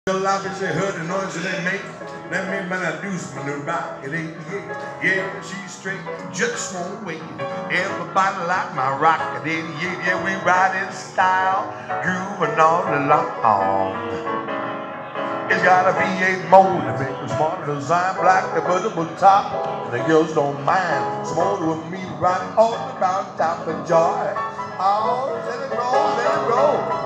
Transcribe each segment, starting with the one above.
Life is they heard the noise that they make. That means when I do some new rock, it ain't yeah, she's straight, just won't wait. Everybody like my rock, it ain't yeah, we ride in style, grooving all along. It's gotta be a motor, make the smarter design, black the buttable top, and the girls don't mind. Smarter with me, right all about top of joy. Oh, let it roll, let it roll.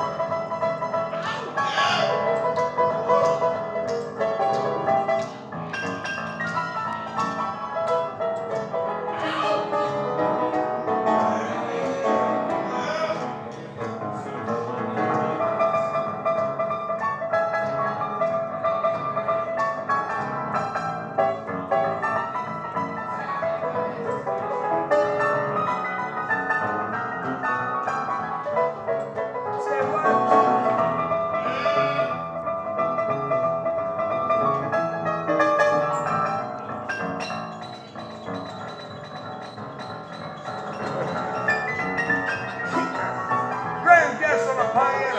Graham Guest on the piano.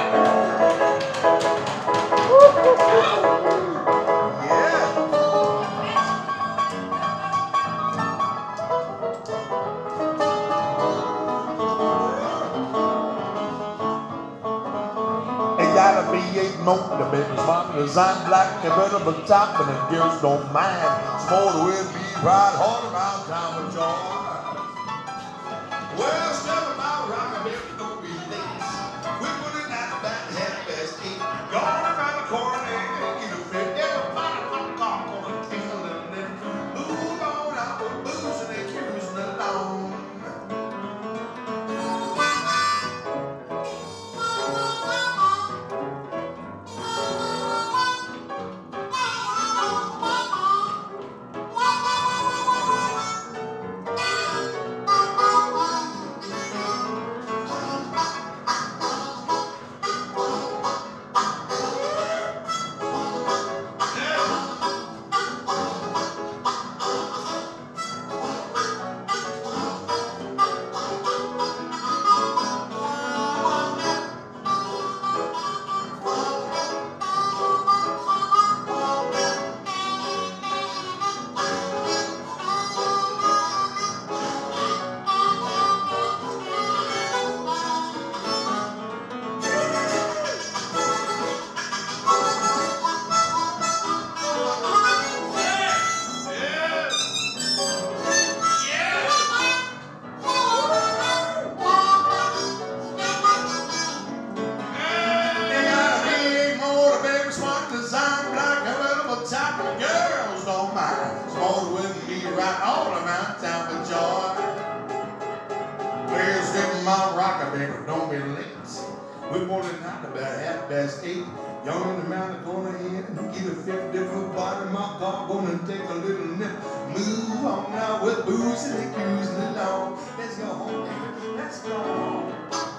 Yeah. It gotta be a motor, baby. Smart design, black convertible top, and the girls don't mind. Smaller will be right all around town with joy. Well, step about rock, baby, don't be late. We're putting out about 8:30. Gone around the corner and get a fit. Everybody from the car gonna take a little bit. Move on out with booze and they cruising along. Top of girls don't mind. Small with me right all around town for joy. Players getting my rocker, baby, don't be late. We're morning out about 8:30. Young in the mountain, going ahead and get a fifth different body. My car gonna take a little nip. Move on now with booze and cruising along. Let's go home, baby. Let's go home.